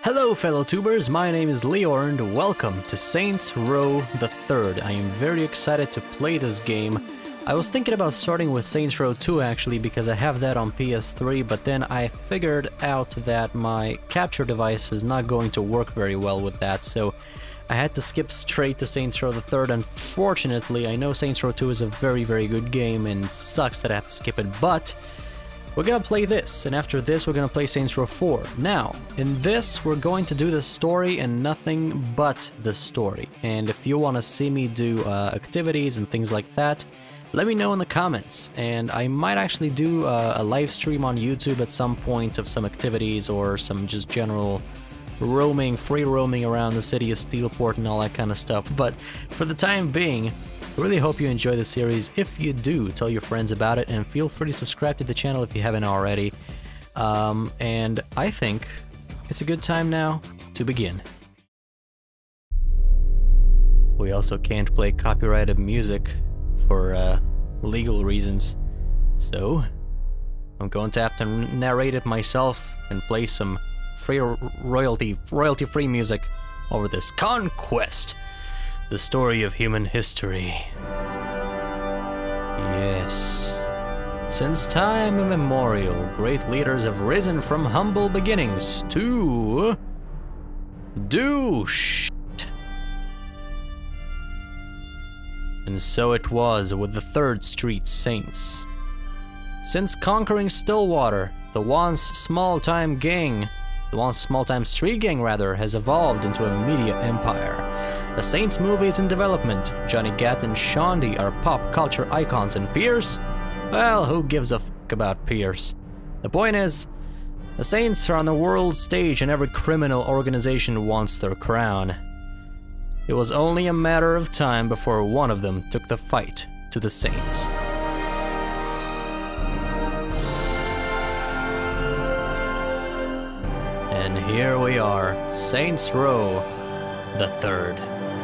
Hello fellow tubers, my name is Lior and welcome to Saints Row the 3rd. I am very excited to play this game. I was thinking about starting with Saints Row 2 actually because I have that on PS3, but then I figured out that my capture device is not going to work very well with that, so I had to skip straight to Saints Row the 3rd. Unfortunately, I know Saints Row 2 is a very good game and it sucks that I have to skip it, but we're gonna play this, and after this we're gonna play Saints Row 4. Now, in this we're going to do the story and nothing but the story. And if you want to see me do activities and things like that, let me know in the comments. And I might actually do a live stream on YouTube at some point of some activities or some just general roaming, free roaming around the city of Steelport and all that kind of stuff. But for the time being, I really hope you enjoy the series. If you do, tell your friends about it and feel free to subscribe to the channel if you haven't already. And I think it's a good time now to begin. We also can't play copyrighted music for legal reasons, so I'm going to have to narrate it myself and play some free royalty-free music over this Conquest. The story of human history. Yes. Since time immemorial, great leaders have risen from humble beginnings to do shit. And so it was with the 3rd Street Saints. Since conquering Stillwater, the once small-time street gang rather, has evolved into a media empire. The Saints movies in development, Johnny Gat and Shaundi are pop culture icons, and Pierce? Well, who gives a fuck about Pierce? The point is, the Saints are on the world stage and every criminal organization wants their crown. It was only a matter of time before one of them took the fight to the Saints. And here we are, Saints Row the 3rd.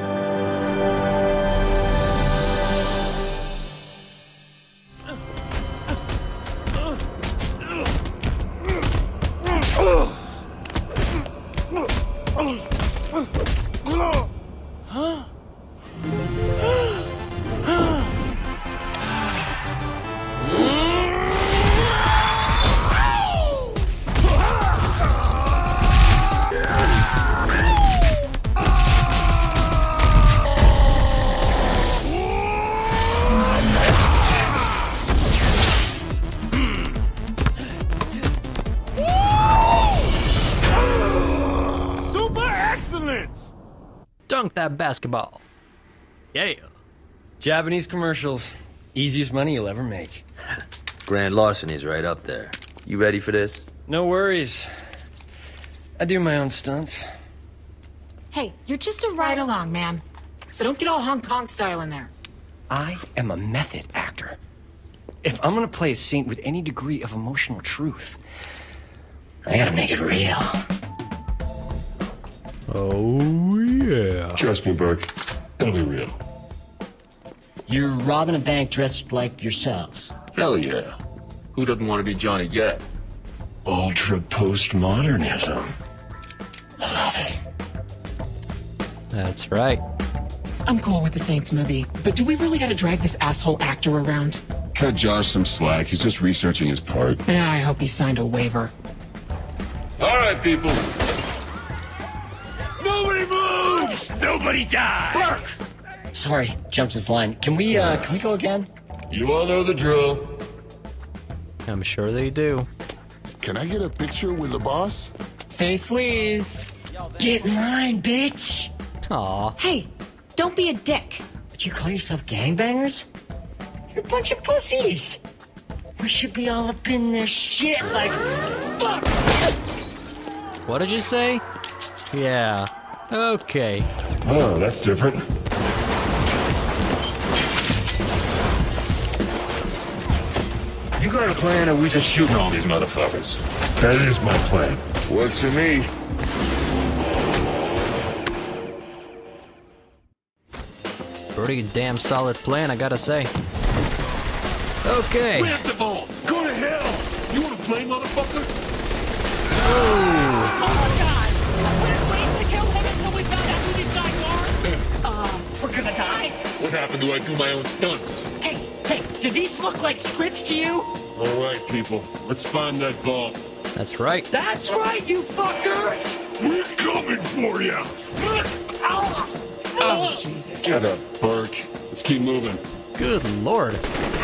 Dunk that basketball. Yeah. Japanese commercials. Easiest money you'll ever make. Grand larceny's right up there. You ready for this? No worries. I do my own stunts. Hey, you're just a ride-along, man. So don't get all Hong Kong style in there. I am a method actor. If I'm gonna play a saint with any degree of emotional truth, I gotta make it real. Oh yeah. Trust me, Burke. It'll be real. You're robbing a bank dressed like yourselves. Hell yeah. Who doesn't want to be Johnny Gat? Ultra postmodernism. I love it. That's right. I'm cool with the Saints movie, but do we really gotta drag this asshole actor around? Cut Josh some slack. He's just researching his part. Yeah, I hope he signed a waiver. All right, people. Nobody moves! Nobody dies! Burke! Sorry, jumped his line. Can we go again? You all know the drill. I'm sure they do. Can I get a picture with the boss? Say sleaze. Get in line, bitch! Aw. Hey, don't be a dick. But you call yourself gangbangers? You're a bunch of pussies! We should be all up in their shit like... Fuck! What did you say? Yeah. Okay. Oh, that's different. You got a plan, or we just shooting all these motherfuckers? That is my plan. Works for me. Pretty damn solid plan, I gotta say. Okay. Where's the vault? Go to hell! You wanna play, motherfucker? Oh. Oh my god! do I do my own stunts? Hey, do these look like scripts to you? All right, people, let's find that vault. That's right. That's right, you fuckers! We're coming for you! Oh, Jesus. Get up, Burke. Let's keep moving. Good lord.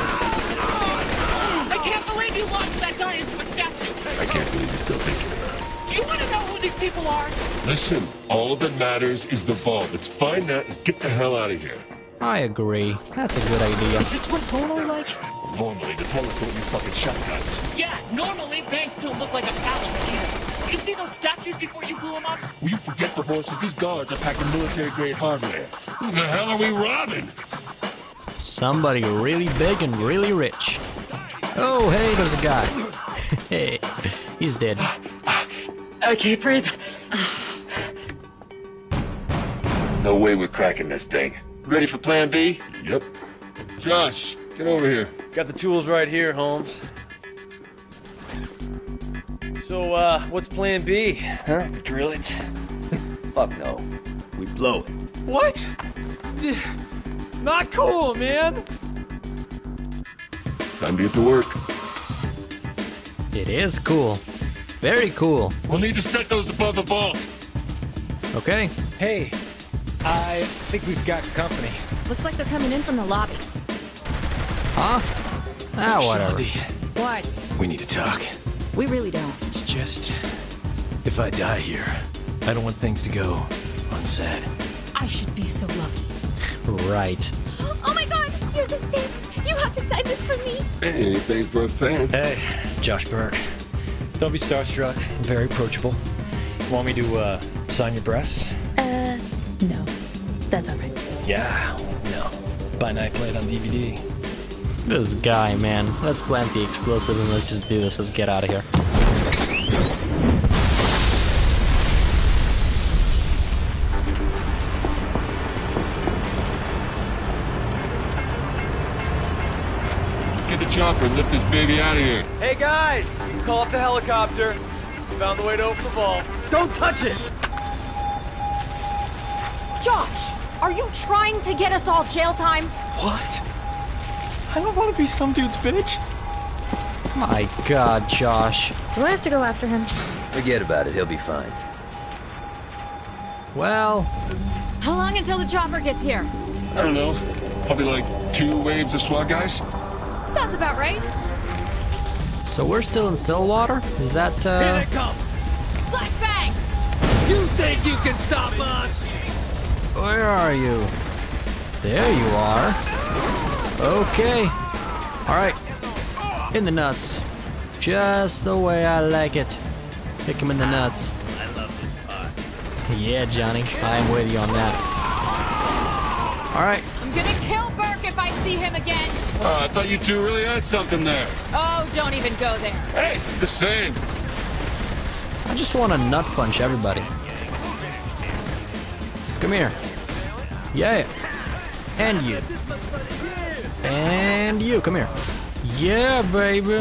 I can't believe you launched that guy into a statue. I can't believe you're still thinking about it. Do you want to know who these people are? Listen, all that matters is the vault. Let's find that and get the hell out of here. I agree. That's a good idea. Is this what Solo like? Normally, the toilets don't use fucking shotguns. Yeah, normally banks don't look like a palace either. You see those statues before you blew them up? Will you forget the horses? These guards are packing military-grade hardware. Who the hell are we robbing? Somebody really big and really rich. Oh, hey, there's a guy. Hey, he's dead. Okay, breathe. No way we're cracking this thing. Ready for plan B? Yep. Josh, get over here. Got the tools right here, Holmes. So, what's plan B? Huh? Drill it? Fuck no. We blow it. What? Not cool, man! Time to get to work. It is cool. Very cool. We'll need to set those above the vault. Okay. Hey, I think we've got company. Looks like they're coming in from the lobby. Huh? Ah, whatever. What? We need to talk. We really don't. It's just, if I die here, I don't want things to go unsaid. I should be so lucky. Right. Oh my god, you're the Saints! You have to sign this for me! Hey, anything for a fan. Hey, Josh Burke. Don't be starstruck. Very approachable. Want me to, sign your breasts? No. That's alright. Yeah, no. Buy night plate on DVD. This guy, man. Let's plant the explosive and let's just do this. Let's get out of here. Let's get the chopper and lift this baby out of here. Hey guys, you can call up the helicopter. Found the way to open the vault. Don't touch it! Josh, are you trying to get us all jail time? What? I don't want to be some dude's bitch. My god, Josh. Do I have to go after him? Forget about it. He'll be fine. Well, How long until the chopper gets here? I don't know. Probably like 2 waves of SWAT guys. Sounds about right. so we're still in Stillwater? Is that, Here they come! Flashbang! You think you can stop us? Where are you? There you are. Okay. Alright. In the nuts. Just the way I like it. Kick him in the nuts. I love this part. Yeah, Johnny. I'm with you on that. Alright. I'm gonna kill Burke if I see him again. Oh, I thought you two really had something there. Oh, don't even go there. Hey, the same. I just want to nut punch everybody. Come here. Yeah. And you. And you. Come here. Yeah, baby.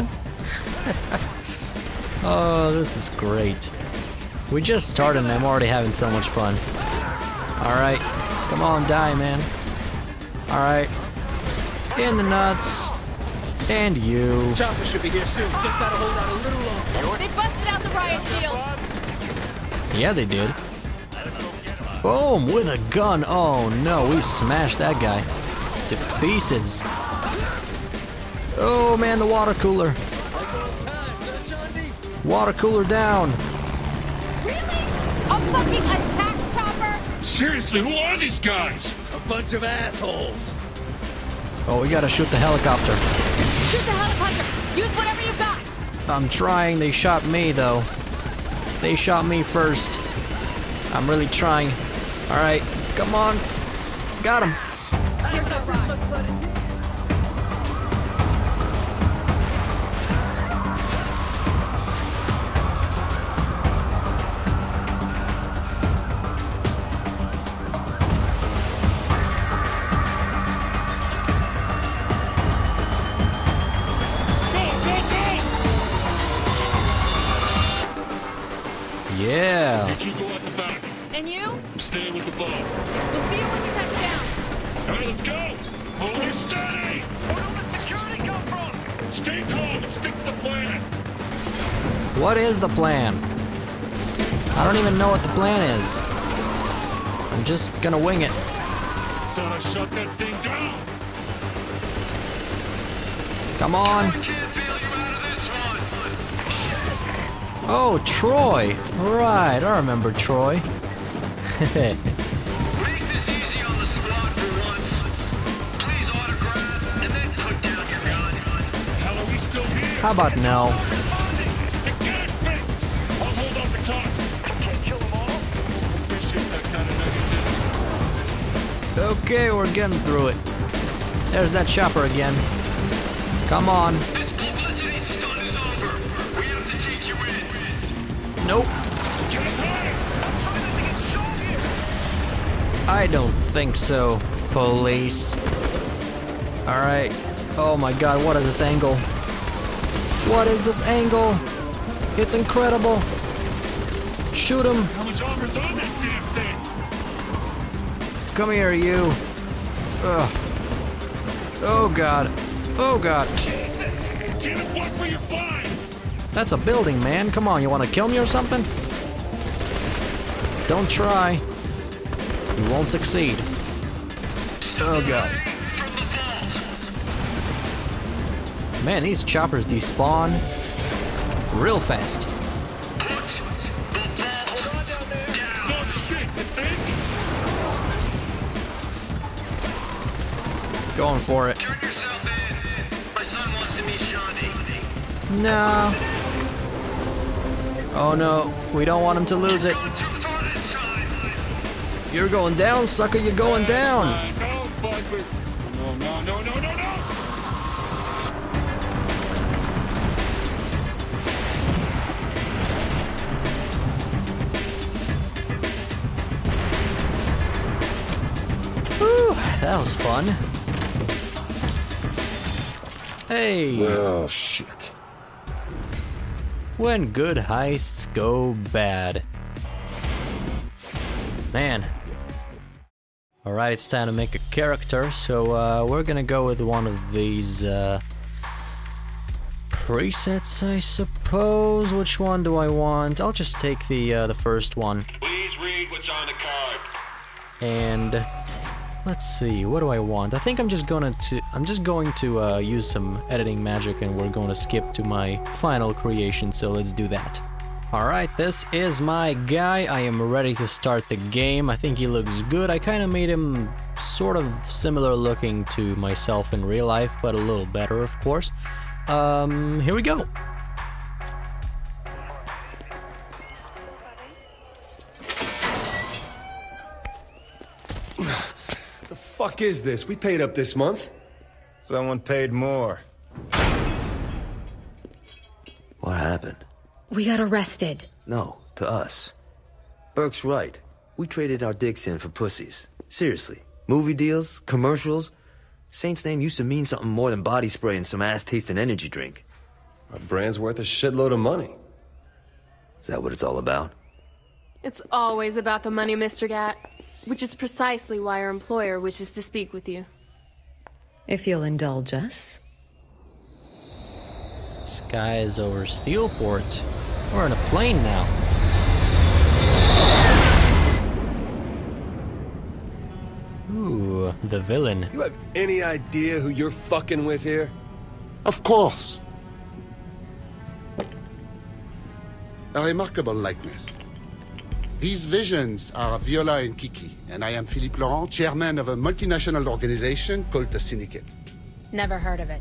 Oh, this is great. We just started and I'm already having so much fun. Alright. Come on, die, man. Alright. In the nuts. And you. Chopper should be here soon. Just gotta hold out a little longer. They busted out the riot shield. Yeah, they did. Boom, with a gun. Oh no, we smashed that guy to pieces. Oh man, the water cooler. Water cooler down. Really? A fucking attack chopper? Seriously, who are these guys? A bunch of assholes. Oh, we gotta shoot the helicopter. Shoot the helicopter. Use whatever you got. I'm trying. They shot me though. They shot me first. I'm really trying. All right, come on. Got him. Here's a ride. Yeah. You two go out the back. And you? I'm staying with the ball. We'll see you when you touch down. All right, let's go. Hold her steady! Where did the security come from? Stay calm and stick to the plan. What is the plan? I don't even know what the plan is. I'm just gonna wing it. Thought I shut that thing down. Come on. Oh, Troy. Right, I remember Troy. Make this easy on the squad for once. Please autograph and then put down your gun. Hell, are we still here? How about no? Get it fixed. I'll hold off the cops. Can't kill them all. Appreciate that kind of negativity. Okay, we're getting through it. There's that chopper again. Come on. This publicity stunt is over. We have to take you in. Nope. Get us higher. I'm trying to get shown here. I don't think so, police. Alright. Oh my god, what is this angle? What is this angle? It's incredible. Shoot him. How much armor's on that damn thing? Come here, you. Ugh. Oh god. Oh god. Damn it, watch where you're flying. That's a building, man. Come on, you want to kill me or something? Don't try. You won't succeed. Oh god. Man, these choppers despawn real fast. Going for it. Turn yourself in. My son wants to meet Shandi. No. Oh no, we don't want him to lose it. Going too far this time. You're going down, sucker, you're going down. No, Bugler. No. Whew, that was fun. Hey. Oh, shit. When good heists go bad. Man. Alright, it's time to make a character, so we're gonna go with one of these presets, I suppose. Which one do I want? I'll just take the first one. Please read what's on the card. And let's see, what do I want? I think I'm just going to use some editing magic, and we're going to skip to my final creation, so let's do that. Alright, this is my guy. I am ready to start the game. I think he looks good. I kind of made him sort of similar looking to myself in real life, but a little better, of course. Here we go. The fuck is this? We paid up this month. Someone paid more. What happened? We got arrested. No, to us. Burke's right. We traded our dicks in for pussies. Seriously. Movie deals, commercials. Saint's name used to mean something more than body spray and some ass-tasting energy drink. Our brand's worth a shitload of money. Is that what it's all about? It's always about the money, Mr. Gat. Which is precisely why our employer wishes to speak with you. If you'll indulge us. Skies over Steelport. We're in a plane now. Ooh, the villain. You have any idea who you're fucking with here? Of course. A remarkable likeness. These visions are Viola and Kiki, and I am Philippe Laurent, chairman of a multinational organization called the Syndicate. Never heard of it.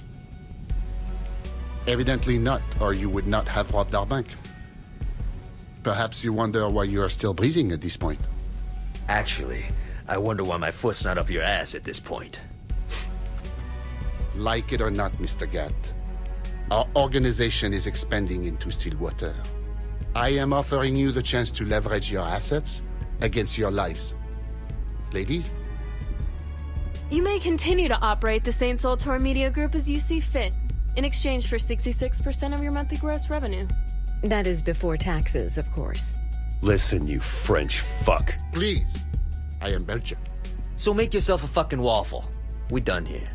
Evidently not, or you would not have robbed our bank. Perhaps you wonder why you are still breathing at this point. Actually, I wonder why my foot's not up your ass at this point. Like it or not, Mr. Gat, our organization is expanding into Stillwater. I am offering you the chance to leverage your assets against your lives. Ladies? You may continue to operate the Saints Ultor Media Group as you see fit, in exchange for 66% of your monthly gross revenue. That is before taxes, of course. Listen, you French fuck. Please. I am Belgian. So make yourself a fucking waffle. We done here.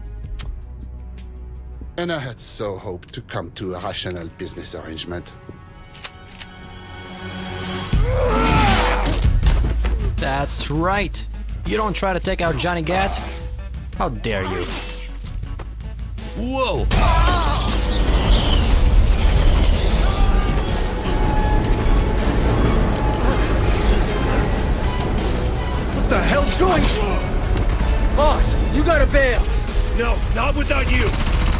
And I had so hoped to come to a rational business arrangement. That's right. You don't try to take out Johnny Gat. How dare you? Whoa! What the hell's going on? Boss, you gotta bail! No, not without you!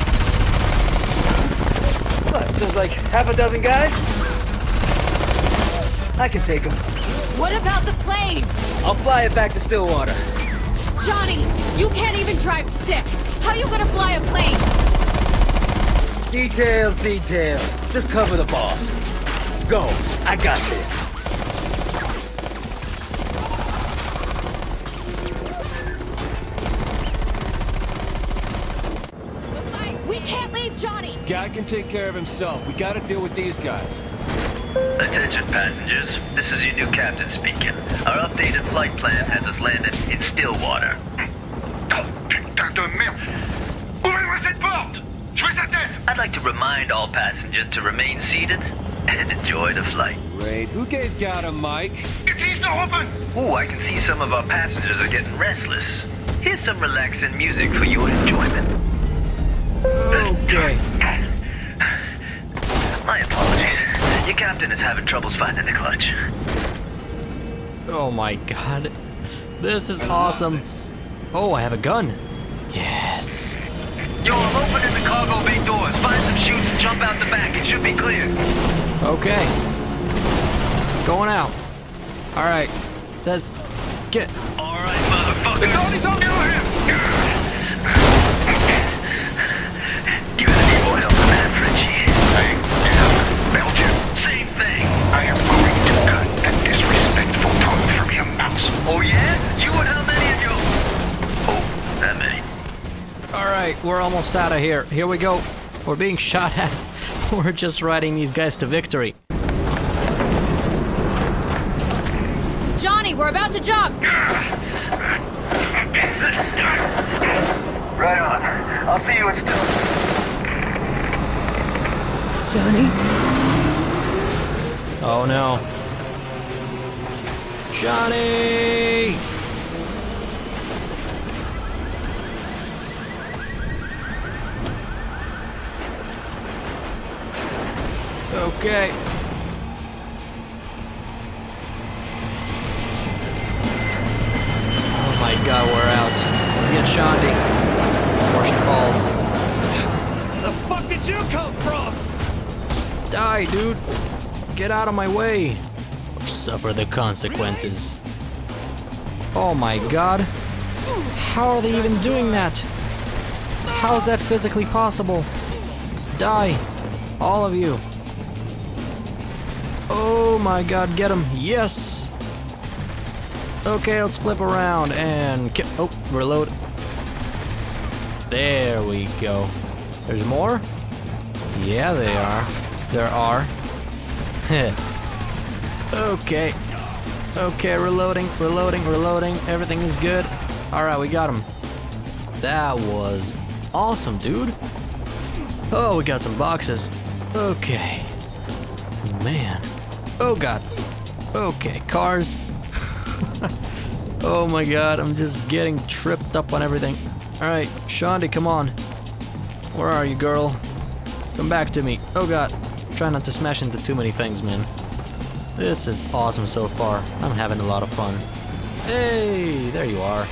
What, there's like half a dozen guys? I can take them. What about the plane? I'll fly it back to Stillwater. Johnny, you can't even drive stick. How you gonna fly a plane? Details, details. Just cover the boss. Go, I got this. We can't leave Johnny! Guy can take care of himself. We gotta deal with these guys. Attention passengers, this is your new captain speaking. Our updated flight plan has us landed in Stillwater. Oh, putain de merde! Ouvrez-moi cette porte! Je vais sa tête! I'd like to remind all passengers to remain seated and enjoy the flight. Wait, who gave God a mic? It's east open! Ooh, I can see some of our passengers are getting restless. Here's some relaxing music for your enjoyment. Okay. My apologies. Your captain is having troubles finding the clutch. Oh my god. This is awesome. Oh, I have a gun. Yes. Yo, I'm opening the cargo bay doors. Find some chutes and jump out the back. It should be clear. Okay. Going out. Alright. Let's get... Alright, motherfucker. The Goldie's on! You gonna need more help than that, Frenchie. Belgium. Same thing. I am going to cut that disrespectful tone from your mouth. Oh yeah? You and how many of you? Oh, that many. Alright, we're almost out of here. Here we go. We're being shot at. We're just riding these guys to victory. Johnny, we're about to jump! Right on. I'll see you in Stillwater. Johnny? Oh no. Johnny! Okay. Oh my god, we're out. Let's get Shandi before she falls. Where the fuck did you come from? Die, dude. Get out of my way. Or suffer the consequences. Oh my god. How are they even doing that? How is that physically possible? Die. All of you. Oh my god, get him. Yes. Okay, let's flip around and... Oh, reload. There we go. There's more? Yeah, they are. There are. Okay. Okay, reloading, reloading, reloading. Everything is good. Alright, we got him. That was awesome, dude. Oh, we got some boxes. Okay. Man. Oh god. Okay, cars. Oh my god, I'm just getting tripped up on everything. Alright, Shandi, come on. Where are you, girl? Come back to me. Oh god. Try not to smash into too many things, man. This is awesome so far. I'm having a lot of fun. Hey, there you are.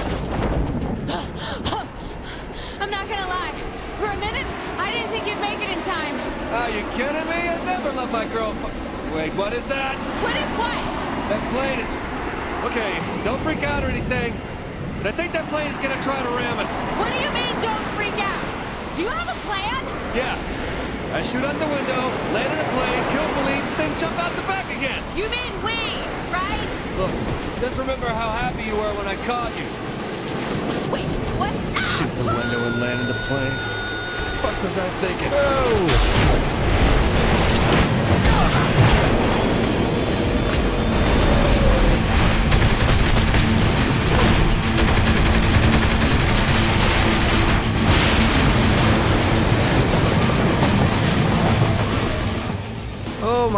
I'm not gonna lie. For a minute, I didn't think you'd make it in time. Are you kidding me? I never let my girl... Wait, what is that? What is what? That plane is... Okay, don't freak out or anything, but I think that plane is gonna try to ram us. What do you mean, don't freak out? Do you have a plan? Yeah. I shoot out the window, land in the plane, kill Philippe, then jump out the back again. You mean we, right? Look, just remember how happy you were when I caught you. Wait, what? Shoot the window and land in the plane. What the fuck was I thinking? Oh!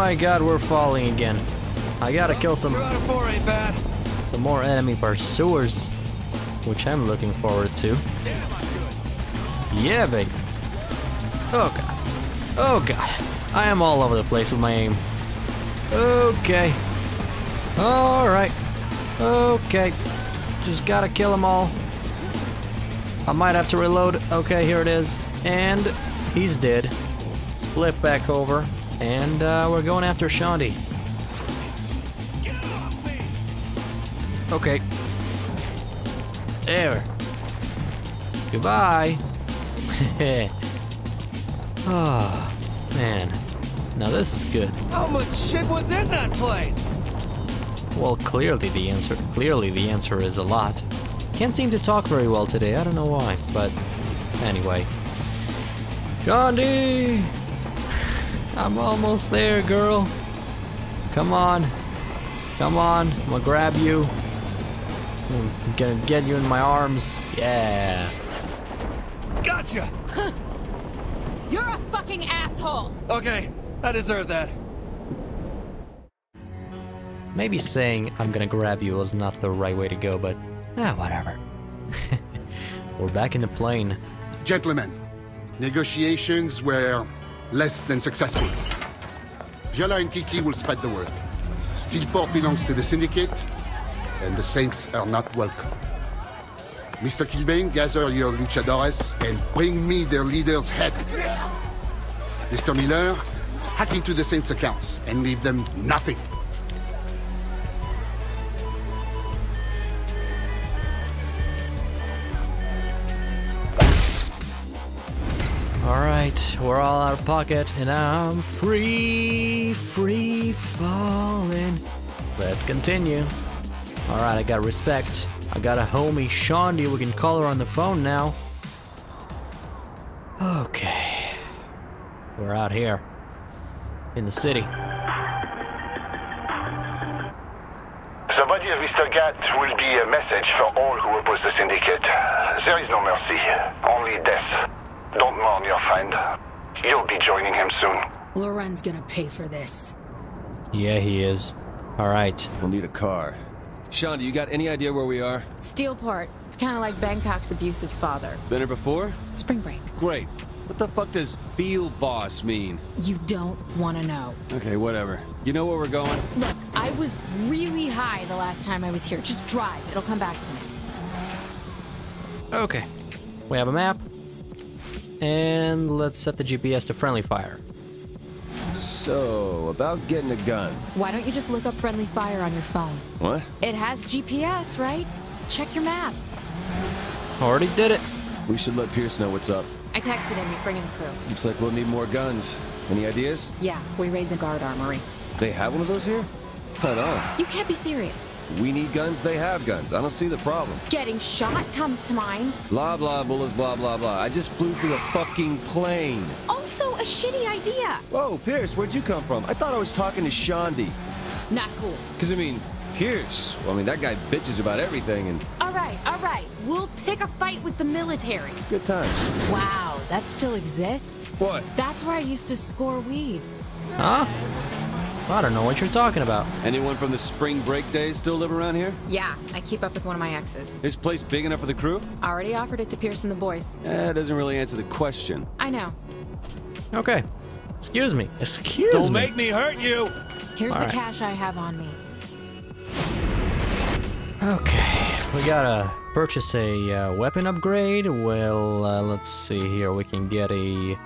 my god, we're falling again. I gotta kill some... 2 out of 4 ain't bad. Some more enemy pursuers, which I'm looking forward to. Yeah, baby. Oh god. Oh god. I am all over the place with my aim. Okay. Alright. Okay. Just gotta kill them all. I might have to reload. Okay, here it is. And he's dead. Flip back over. And we're going after Shandy. Okay. There. Goodbye. Oh, man. Now this is good. How much shit was in that plane? Well, clearly the answer is a lot. Can't seem to talk very well today. I don't know why, but anyway. Gandhi! I'm almost there, girl. Come on. Come on. I'm gonna grab you. I'm gonna get you in my arms. Yeah. Gotcha! You're a fucking asshole! Okay, I deserve that. Maybe saying I'm gonna grab you was not the right way to go, but whatever. We're back in the plane. Gentlemen, negotiations were less than successful. Viola and Kiki will spread the word. Steelport belongs to the Syndicate, and the Saints are not welcome. Mr. Kilbane, gather your luchadores and bring me their leader's head. Mr. Miller, hack into the Saints' accounts and leave them nothing. Alright, we're all out of pocket, and I'm free falling. Let's continue. Alright, I got respect. I got a homie, Shandy. We can call her on the phone now. Okay. We're out here. In the city. The body of Mr. Gat will be a message for all who oppose the Syndicate. There is no mercy, only death. Don't mourn your friend. You'll be joining him soon. Loren's gonna pay for this. Yeah, he is. Alright. We'll need a car. Sean, do you got any idea where we are? Steelport. It's kind of like Bangkok's abusive father. Been here before? Spring break. Great. What the fuck does field boss mean? You don't want to know. Okay, whatever. You know where we're going? Look, I was really high the last time I was here. Just drive. It'll come back to me. Okay. We have a map. And let's set the GPS to friendly fire. So, about getting a gun. Why don't you just look up friendly fire on your phone? What? It has GPS, right? Check your map. Already did it. We should let Pierce know what's up. I texted him. He's bringing the crew. Looks like we'll need more guns. Any ideas? Yeah, we raid the guard armory. They have one of those here? Right on. You can't be serious. We need guns, they have guns. I don't see the problem. Getting shot comes to mind. Blah, blah, bullets, blah, blah, blah. I just flew through a fucking plane. Also a shitty idea. Whoa, Pierce, where'd you come from? I thought I was talking to Shandy. Not cool. Because, I mean, Pierce, well, I mean, that guy bitches about everything and... All right. We'll pick a fight with the military. Good times. Wow, that still exists? What? That's where I used to score weed. Huh? I don't know what you're talking about. Anyone from the spring break days still live around here? Yeah, I keep up with one of my exes. This place big enough for the crew? Already offered it to Pierce and the boys. That doesn't really answer the question. I know. Okay. Excuse me. Don't make me hurt you! Here's the cash I have on me. Okay. We gotta purchase a weapon upgrade. Well, let's see here. We can get a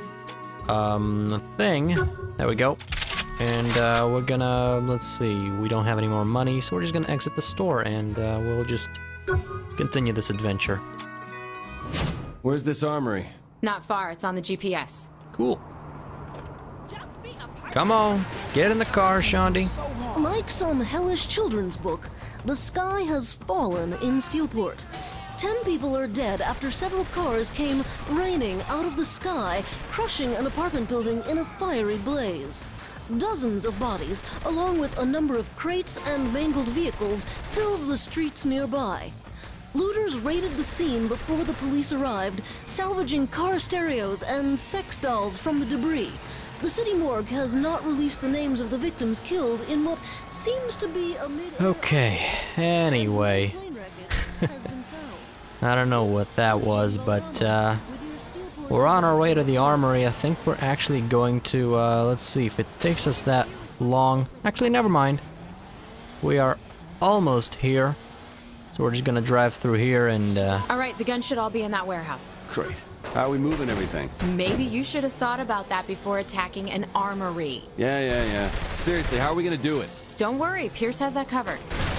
thing. There we go. And we're gonna, let's see, we don't have any more money, so we're just gonna exit the store and we'll just continue this adventure. Where's this armory? Not far, it's on the GPS. Cool. Come on, get in the car, Shandy. Like some hellish children's book, the sky has fallen in Steelport. 10 people are dead after several cars came raining out of the sky, crushing an apartment building in a fiery blaze. Dozens of bodies, along with a number of crates and mangled vehicles, filled the streets nearby. Looters raided the scene before the police arrived, salvaging car stereos and sex dolls from the debris. The city morgue has not released the names of the victims killed in what seems to be a Okay, anyway. I don't know what that was, but we're on our way to the armory. I think we're actually going to, let's see if it takes us that long. Actually, never mind. We are almost here. So we're just gonna drive through here and, Alright, the guns should all be in that warehouse. Great. How are we moving everything? Maybe you should have thought about that before attacking an armory. Yeah. Seriously, how are we gonna do it? Don't worry, Pierce has that covered.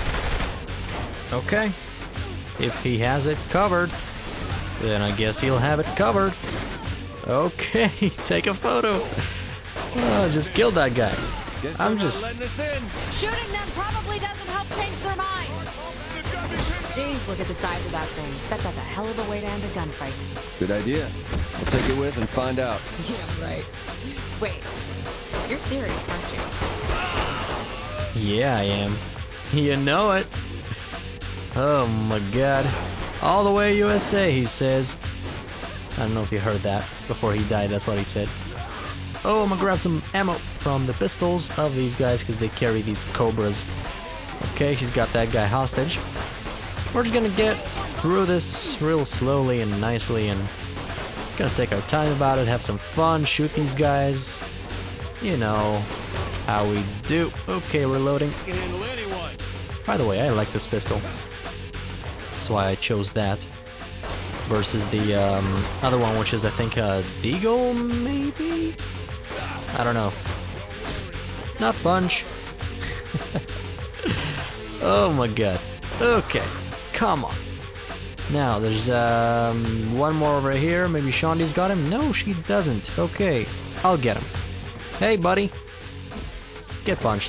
okay. If he has it covered, then I guess he'll have it covered. Okay, take a photo. Oh, just killed that guy. I'm just... Shooting them probably doesn't help change their mind. Jeez, look at the size of that thing. Bet that's a hell of a way to end a gunfight. Good idea. We'll take it with and find out. Yeah, right. Wait, you're serious, aren't you? Yeah, I am. You know it. Oh my god. All the way USA, he says. I don't know if you heard that. Before he died, that's what he said. Oh, I'm gonna grab some ammo from the pistols of these guys because they carry these Cobras. Okay, she's got that guy hostage. We're just gonna get through this real slowly and nicely and gonna take our time about it, have some fun, shoot these guys. You know how we do. Okay, we're loading. By the way, I like this pistol. That's why I chose that. Versus the other one, which is I think a Deagle, maybe? I don't know. Not Punch. Oh my god. Okay. Come on. Now, there's one more over here. Maybe Shondi's got him. No, she doesn't. Okay. I'll get him. Hey, buddy. Get punched.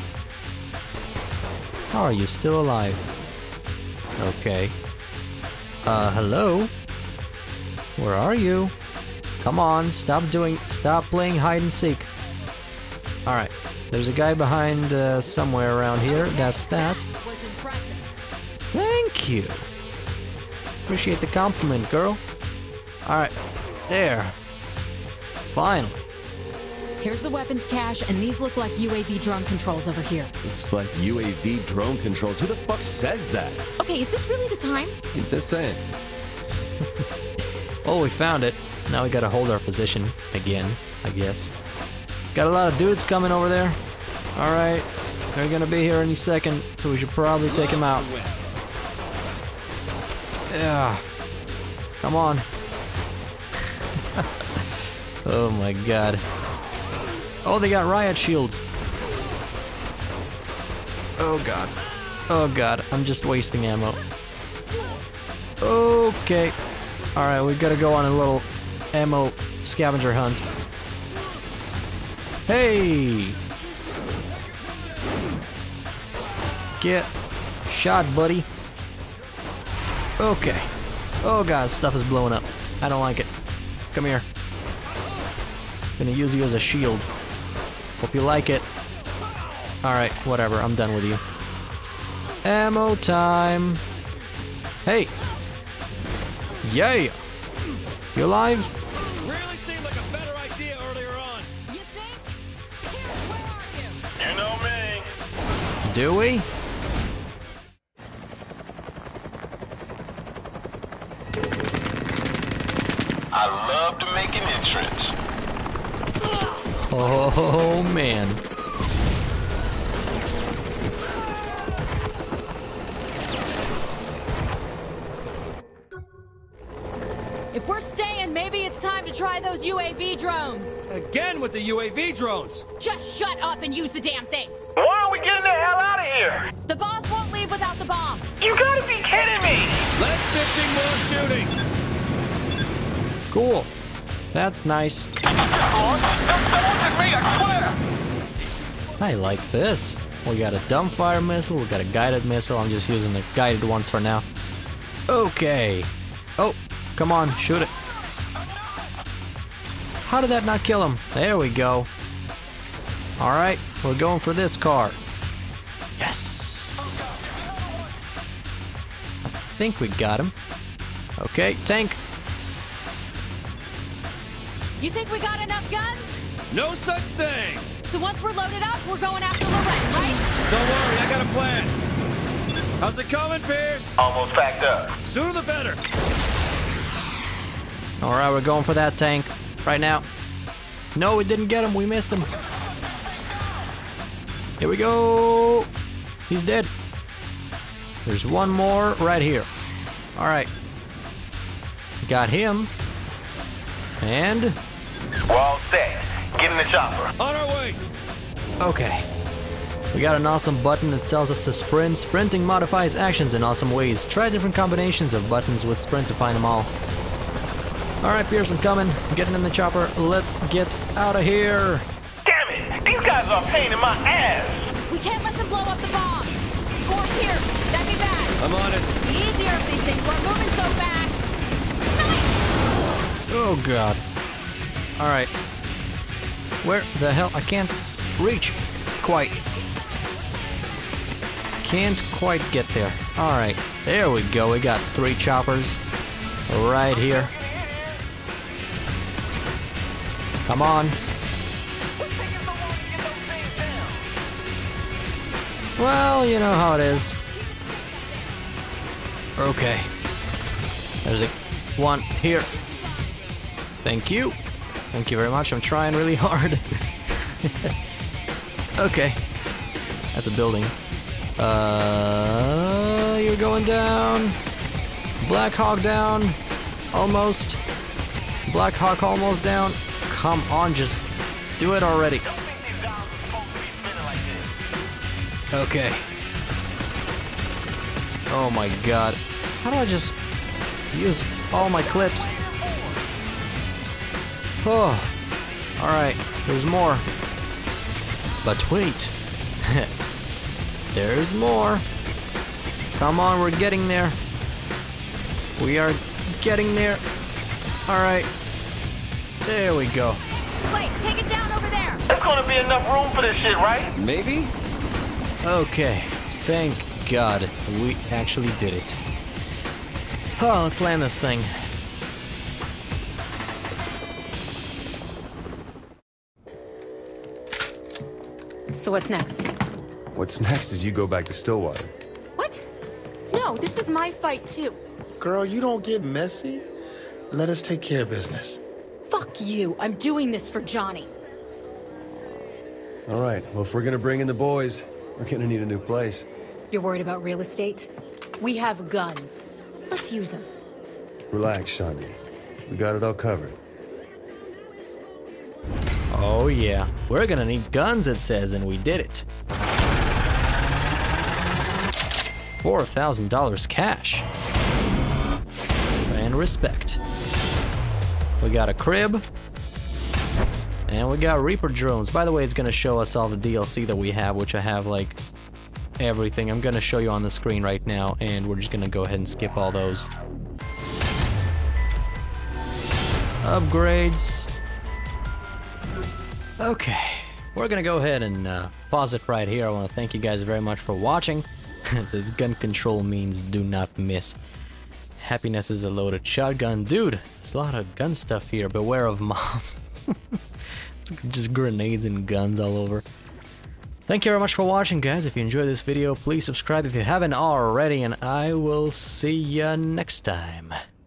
How are you still alive? Okay. Hello? Where are you? Come on, stop playing hide and seek. Alright, there's a guy behind somewhere around here. That's that. Thank you. Appreciate the compliment, girl. Alright, there. Finally. Here's the weapons cache, and these look like UAV drone controls over here. Looks like UAV drone controls. Who the fuck says that? Okay, is this really the time? I'm just saying. Oh, we found it. Now we gotta hold our position again, I guess. Got a lot of dudes coming over there. Alright, they're gonna be here any second, so we should probably take them out. Yeah. Come on. Oh my god. Oh, they got riot shields. Oh god. Oh god, I'm just wasting ammo. Okay. Alright, we gotta go on a little ammo scavenger hunt. Hey! Get shot, buddy. Okay. Oh god, stuff is blowing up. I don't like it. Come here. Gonna use you as a shield. Hope you like it. Alright, whatever, I'm done with you. Ammo time. Hey! Yeah! You alive? Really seemed like a better idea earlier on. You think? Pierce, where are you? You know me. Do we? I love to make an entrance. Oh man. If we're staying, maybe it's time to try those UAV drones. Again with the UAV drones. Just shut up and use the damn things. Why are we getting the hell out of here? The boss won't leave without the bomb. You gotta be kidding me! Less bitching, more shooting. Cool. That's nice. I like this. We got a dumbfire missile, we got a guided missile. I'm just using the guided ones for now. Okay. Oh, come on, shoot it. How did that not kill him? There we go. Alright, we're going for this car. Yes! I think we got him. Okay, tank. You think we got enough guns? No such thing! So once we're loaded up, we're going after Lorette, right? Don't worry, I got a plan. How's it coming, Pierce? Almost packed up. Sooner the better. Alright, we're going for that tank right now. No, we didn't get him. We missed him. Here we go. He's dead. There's one more right here. Alright. Got him. And... We're all set. Get in the chopper. On our way. okay. We got an awesome button that tells us to sprint. Sprinting modifies actions in awesome ways. Try different combinations of buttons with sprint to find them all. Alright, Pierce, I'm coming. I'm getting in the chopper. Let's get out of here. Damn it! These guys are a pain in my ass. We can't let them blow up the bomb. Or here, that'd be bad. I'm on it. Be easier with these things. We're moving so fast. Oh, God. Alright. Where the hell? I can't reach quite. Can't quite get there. Alright. There we go. We got 3 choppers right here. Come on. Well, you know how it is. Okay. There's one here. Thank you. Thank you very much. I'm trying really hard. Okay. That's a building. You're going down. Black Hawk down. Almost. Black Hawk almost down. Come on, just do it already. Okay. Oh my god. How do I just use all my clips? Oh. Alright, there's more. But wait. There's more. Come on, we're getting there. We are getting there. Alright. There we go. Wait, take it down over there. There's gonna be enough room for this shit, right? Maybe? Okay. Thank God we actually did it. Oh, let's land this thing. So what's next? What's next is you go back to Stillwater. What? No, this is my fight too. Girl, you don't get messy. Let us take care of business. Fuck you. I'm doing this for Johnny. All right, well, if we're gonna bring in the boys, we're gonna need a new place. You're worried about real estate? We have guns. Let's use them. Relax, Shandi. We got it all covered. Oh yeah. We're gonna need guns, it says, and we did it. $4,000 cash. And respect. We got a crib. And we got Reaper drones. By the way, it's gonna show us all the DLC that we have, which I have like everything. I'm gonna show you on the screen right now, and we're just gonna go ahead and skip all those. Upgrades. Okay, we're gonna go ahead and pause it right here. I want to thank you guys very much for watching. It says gun control means do not miss. Happiness is a loaded shotgun. Dude, there's a lot of gun stuff here. Beware of mom. Just grenades and guns all over. Thank you very much for watching, guys. If you enjoyed this video, please subscribe if you haven't already, and I will see ya next time.